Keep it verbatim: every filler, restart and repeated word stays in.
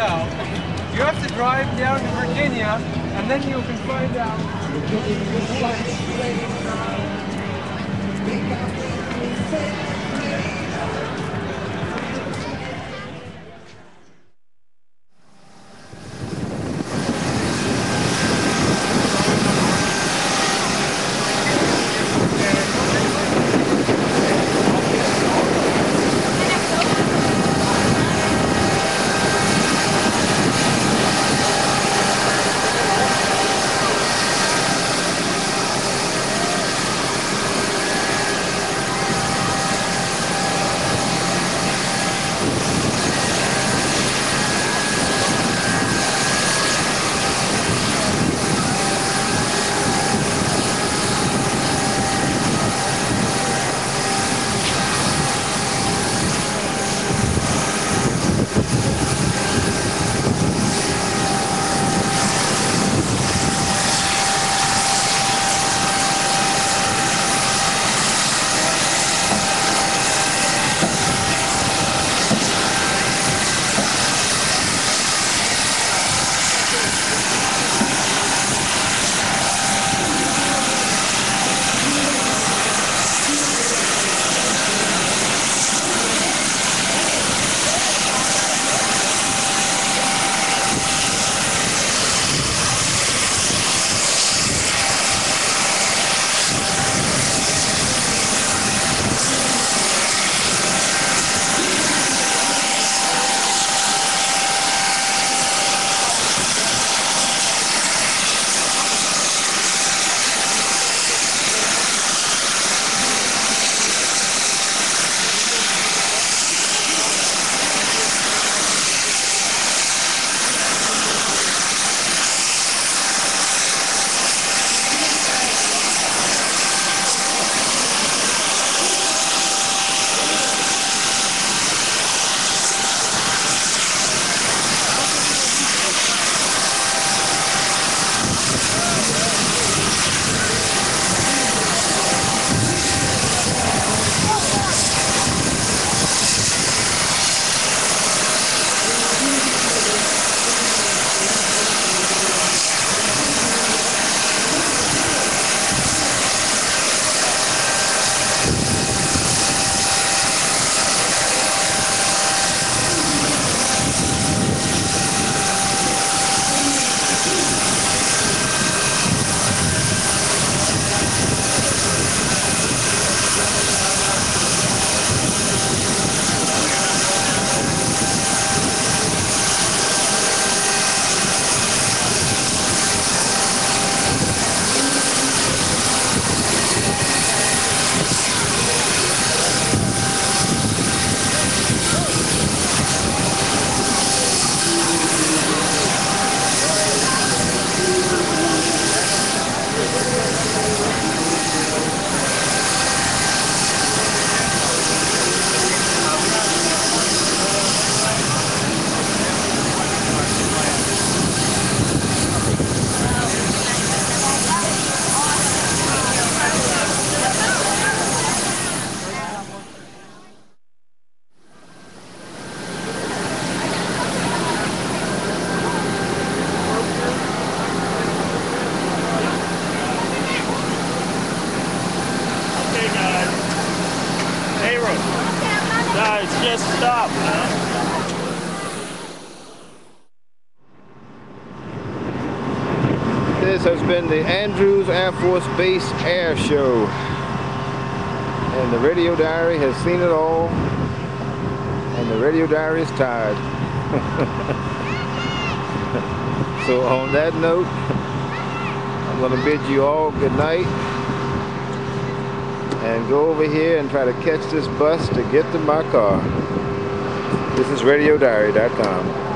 tell. You have to drive down to Virginia, and then you can find out. Guys, just stop, man. This has been the Andrews Air Force Base Air Show. And the Radio Diary has seen it all. And the Radio Diary is tired. So on that note, I'm going to bid you all good night. And go over here and try to catch this bus to get to my car. This is radio diary dot com.